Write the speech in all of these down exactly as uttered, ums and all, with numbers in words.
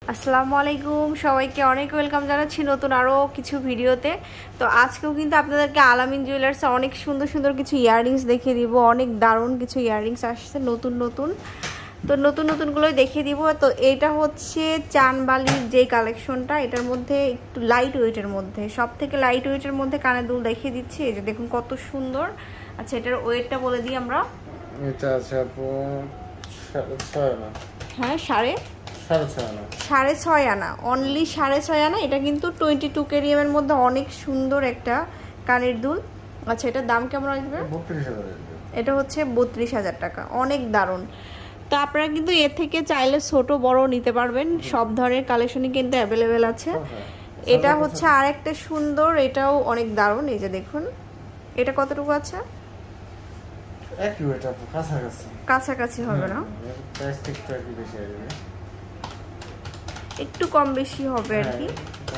আসসালামু আলাইকুম সবাইকে অনেক ওয়েলকাম জানাচ্ছি নতুন আরও কিছু ভিডিওতে। তো আজকেও কিন্তু আপনাদেরকে আলামিন জুয়েলার্সে অনেক সুন্দর সুন্দর কিছু ইয়াররিংস দেখিয়ে দিব। অনেক দারুণ কিছু ইয়াররিংস আসছে নতুন নতুন, তো নতুন নতুনগুলোই দেখিয়ে দিব। তো এটা হচ্ছে চানবালির যে কালেকশনটা, এটার মধ্যে একটু লাইট ওয়েটের মধ্যে, সব থেকে লাইট ওয়েটের মধ্যে কানের দুল দেখিয়ে দিচ্ছি। এই যে দেখুন কত সুন্দর। আচ্ছা, এটার ওয়েটটা বলে দিই আমরা। এটা আছে আপু সাড়ে ছয় আনা। হ্যাঁ, সাড়ে সাড়ে ছয় আনা সাড়ে ছয় আনা অনলি সাড়ে ছয় আনা। এটা কিন্তু টোয়েন্টি টু কেরিএমের মধ্যে অনেক সুন্দর একটা কানের দুল। আচ্ছা, এটার দাম কেমন আসবে? বত্রিশ হাজার। এটা হচ্ছে বত্রিশ হাজার টাকা, অনেক দারুণ। তো আপনারা কিন্তু এর থেকে চাইলে ছোট বড় নিতে পারবেন, সব ধরনের কালেকশনই কিন্তু অ্যাভেলেবেল আছে। এটা হচ্ছে আর একটা সুন্দর, এটাও অনেক দারুণ। এই যে দেখুন, এটা কতটুকু আছে? একই এটা কাছাকাছি কাছাকাছি হবে না, একটু কম বেশি হবে আর কি।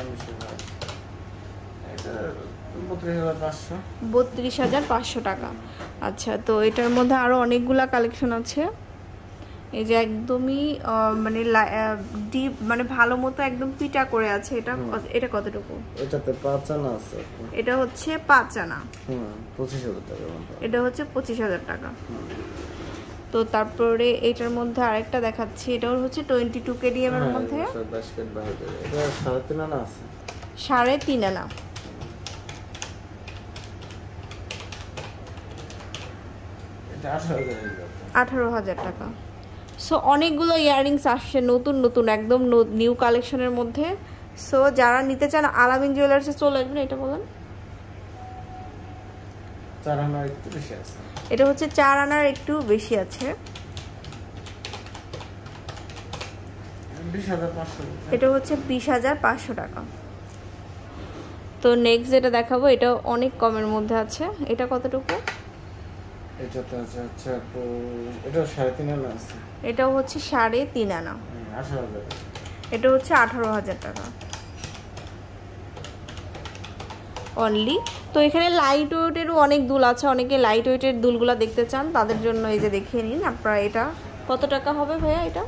বত্রিশ হাজার পাঁচশো টাকা। আচ্ছা, তো এটার মধ্যে আরো অনেকগুলা কালেকশন আছে। এই যে একদমই মানে ডিপ, মানে ভালো মতো একদম পিটা করে আছে। এটা এটা কতটুকু? এটাতে পাঁচ আনা আছে। এটা হচ্ছে পাঁচ আনা। হুম, পঁচিশ হাজার টাকা। এটা হচ্ছে পঁচিশ হাজার টাকা। তো তারপরে এটার মধ্যে আরেকটা দেখাচ্ছি, এটাও হচ্ছে টোয়েন্টি টু কেডিএম এর মধ্যে। এটা সাড়ে তিন আনা আছে। সাড়ে তিন আনা। এটা আঠারো হাজার টাকা। সো অনেকগুলো ইয়াররিংস আসছে নতুন নতুন, একদম নিউ কালেকশনের মধ্যে। সো যারা নিতে চান আলামিন জুয়েলার্সে চলে আসবেন। এটা বলেন, চার আনার একটু বেশি আছে। এটা হচ্ছে চার আনার একটু বেশি আছে। বিশ হাজার পাঁচশো। এটা হচ্ছে বিশ হাজার পাঁচশো টাকা। তো নেক্সট যেটা দেখাবো, এটা অনেক কমের মধ্যে আছে। এটা কতটুকু? এটাতে আছে হচ্ছে আপু, এটা সাড়ে তিন আনা আছে। এটাও হচ্ছে সাড়ে তিন আনা। আঠারো হাজার। এটা হচ্ছে আঠারো হাজার টাকা অনলি। তো এখানে লাইট ওয়েটেরও অনেক দুল আছে, অনেকে লাইট ওয়েটের দুলগুলো দেখতে চান, তাদের জন্য এই যে দেখিয়ে নিন আপনারা। এটা কত টাকা হবে ভাইয়া? এটা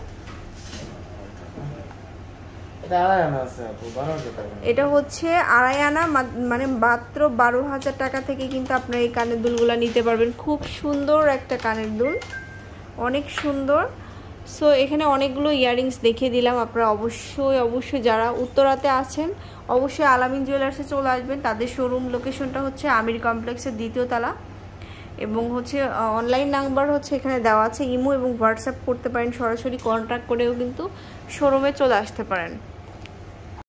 এটা হচ্ছে আড়াই আনা, মানে মাত্র বারো হাজার টাকা থেকে কিন্তু আপনারা এই কানের দুলগুলো নিতে পারবেন। খুব সুন্দর একটা কানের দুল, অনেক সুন্দর। সো এখানে অনেকগুলো ইয়াররিংস দেখিয়ে দিলাম। আপনারা অবশ্যই অবশ্যই যারা উত্তরাতে আছেন অবশ্যই আলামিন জুয়েলার্সে চলে আসবেন। তাদের শোরুম লোকেশনটা হচ্ছে আমির কমপ্লেক্সের দ্বিতীয় তলা, এবং হচ্ছে অনলাইন নাম্বার হচ্ছে এখানে দেওয়া আছে। ইমো এবং হোয়াটসঅ্যাপ করতে পারেন, সরাসরি কন্ট্যাক্ট করেও কিন্তু শোরুমে চলে আসতে পারেন।